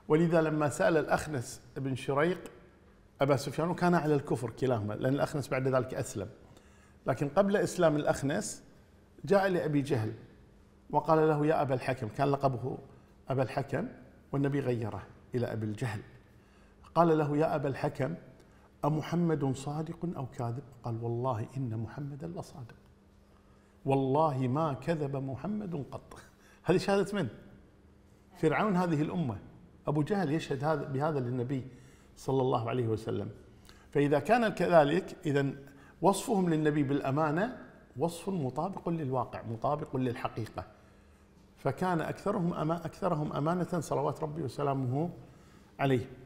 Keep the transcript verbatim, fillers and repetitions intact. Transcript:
ولذا لما سأل الأخنس بن شريق أبا سفيان، وكان على الكفر كلاهما، لأن الأخنس بعد ذلك أسلم، لكن قبل إسلام الأخنس جاء لأبي جهل وقال له يا أبا الحكم، كان لقبه أبا الحكم والنبي غيره إلى أبي الجهل، قال له يا أبا الحكم أمحمد صادق أو كاذب؟ قال والله إن محمدا لصادق، والله ما كذب محمد قط. هذه شهادة من؟ فرعون هذه الأمة، أبو جهل يشهد هذا بهذا للنبي صلى الله عليه وسلم. فإذا كان كذلك، إذا وصفهم للنبي بالأمانة وصف مطابق للواقع، مطابق للحقيقة، فكان أكثرهم أما أكثرهم أمانة صلوات ربي وسلامه عليه.